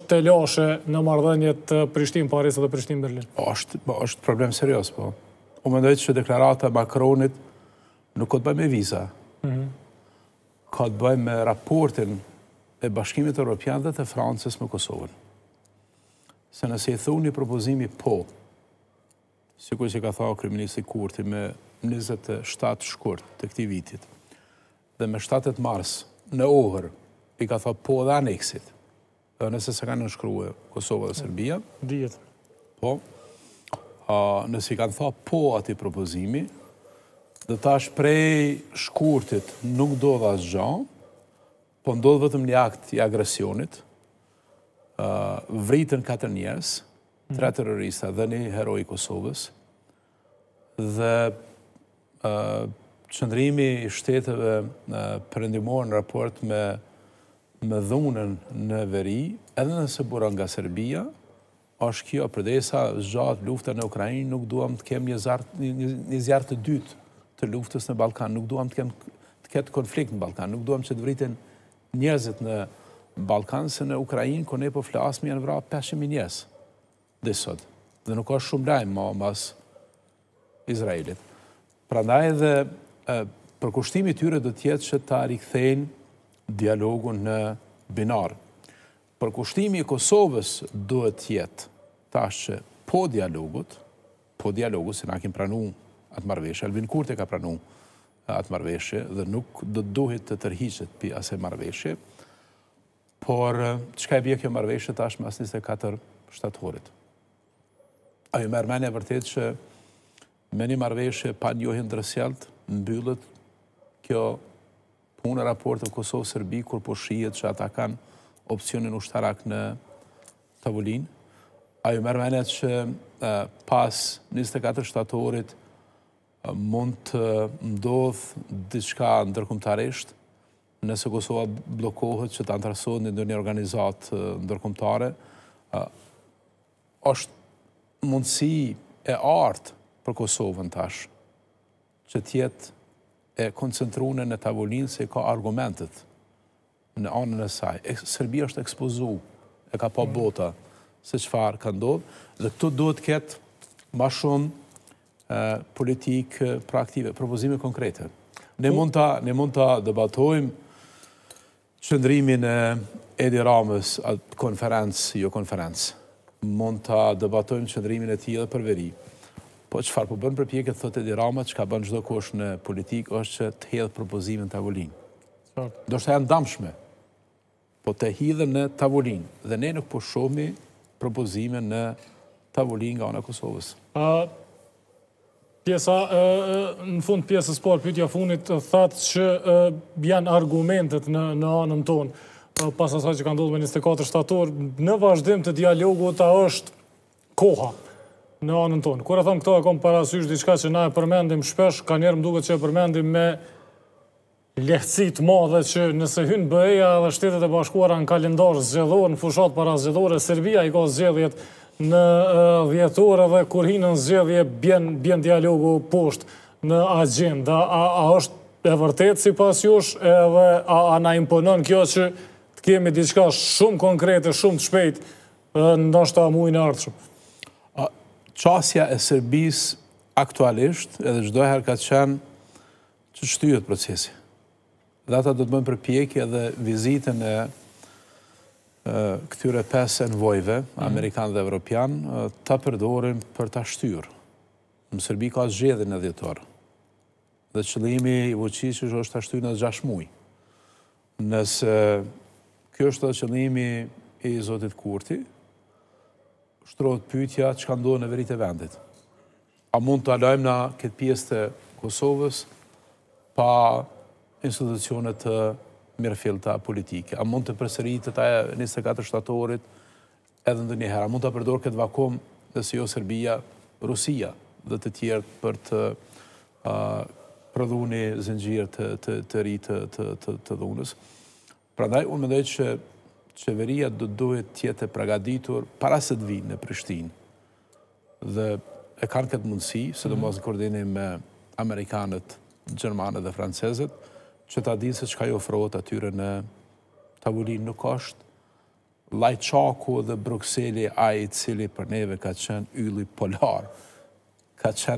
të lashe në marrëdhëniet Prishtinë-Paris dhe Prishtinë-Berlin? Është problem serios, po. U mendoj që deklarata Macronit nuk ka të bëjë me viza. Ka të bëjë me raportin e Bashkimit Evropian dhe të Francës me Kosovën. Se nëse i thoni propozimi po, sikur që ka thënë kryeministri Kurti me 27 shkurt të këtij vitit, dhe me 7 mars në Ohër i ka thënë po dhe aneksit, dhe nëse se kanë nënshkruar Kosova dhe Serbia, Dihet. po, nëse i kanë thënë po atij propozimi, dhe tash prej shkurtit nuk do dhe asgjë, po ndodh vetëm një akt i agresionit, vritën 4 njerëz, 3 terrorista dhe një heroi i Kosovës, dhe qëndrimi i shteteve perëndimor në raport me dhunën në veri, edhe nëse buron nga Serbia, është kjo përdesa zgjat lufta në Ukrainë, nuk duam të kem një zjarr të dytë të luftës në Ballkan, nuk duam të ketë konflikt në Ballkan, nuk duam që të vriten njerëzit në Ballkan, se në Ukrainë, ku ne po flasim, janë vrarë 500.000 njerëz dhe sot. Dhe nuk ka shumë lajm mas Izraelit. Prandaj edhe përkushtimi i tyre do të jetë që ta rikthejnë dialogun në binar. Përkushtimi i Kosovës duhet të jetë tash që po dialogu, se na kemi pranuar atë marrëveshje, Albin Kurti ka pranuar atë marrëveshje dhe nuk do të duhet të tërhiqet pi asaj marrëveshje, por çka e bie kjo marrëveshje tash me 24 shtatorit. Ajo merr mendje vërtet që me një marrëveshje pa njohje ndërsjellët mbyllet kjo punë e raportit Kosovë-Serbi, kur po shihet që ata kanë opsionin ushtarak në tavolinë. Ajo merr mendje që pas 24 shtatorit mund të ndodh diçka ndërkombëtarisht, nëse Kosova bllokohet që të antarësohet në ndonjë organizatë ndërkombëtare, është mundësi e artë për Kosovën tash, që tjetë e koncentruar në tavolinë se ka argumentet në anën e saj. Serbia është ekspozu, e ka pa bota se çfarë ka ndodhur, dhe këtu duhet të ketë më shumë politikë proaktive, propozime konkrete. Ne mund ta debatojmë qëndrimin e Edi Ramës atë konferencë, mund ta debatojmë qëndrimin e tij edhe për veri. Po çfarë po bën përpjekje thotë Edi Rama, çka bën çdo kush në politikë është që të hedh propozime në tavolinë. Do të janë dëmshme, po të hidhen në tavolinë, dhe ne nuk po shohim propozime në tavolinë nga ana e Kosovës. Në fund pjesës parë, pyetja fundit, thatë që janë argumentet në anën tonë, pas asaj që ka ndodhur me 24 shtator, në vazhdim të dialogut është koha në anën tonë. Kur e them këto, e kam parasysh diçka që na e përmendim shpesh, ka njerë më duket që e përmendim me lehtësi të madhe që nëse hyn BE-ja dhe Shtetet e Bashkuara në kalendar zgjedhor, në fushat parazgjedhore, Serbia i ka zgjedhjet në dhjetore dhe kur hinë në zgjedhje bjen dialogu poshtë në agjenda. A është e vërtet sipas jush, edhe a na imponon kjo që të kemi diçka shumë konkrete, shumë të shpejt, ndoshta muajin e ardhshëm? Çësia e Serbisë aktualisht, edhe çdo herë ka qenë që shtyhet procesi. Dhe ata do të bëjnë përpjekje edhe vizitën e këtyre 5 envojve, amerikan dhe evropian, ta përdorin për ta shtyrë. Në Serbi ka zgjedhjen e dhjetor. Dhe qëllimi i Vučićit është ta shtyrë në 6 muaj. Nëse kjo është qëllimi i zotit Kurti, shtrohet pyetja çka ndodh në veritë e vendit. A mund të lajmë na këtë pjesë të Kosovës pa institucionet të mirëfillta politike? A mund të përsëritet ajo 24 shtatorit edhe ndonjëherë? A mund ta përdor këtë vakum nëse jo Serbia, Rusia dhe të tjerë për të prodhuar një zinxhir të ri të dhunës? Prandaj unë mendoj që qeveria duhet të jetë e përgatitur para se të vinë në Prishtinë. Dhe e kanë këtë mundësi, sidomos në koordinim me amerikanët, gjermanët dhe francezët, që ta dinë se çka i ofrohet atyre në tavolinë. Nuk është Lajçaku dhe Bruxelli ai i cili për neve ka qenë ylli polar, ka qenë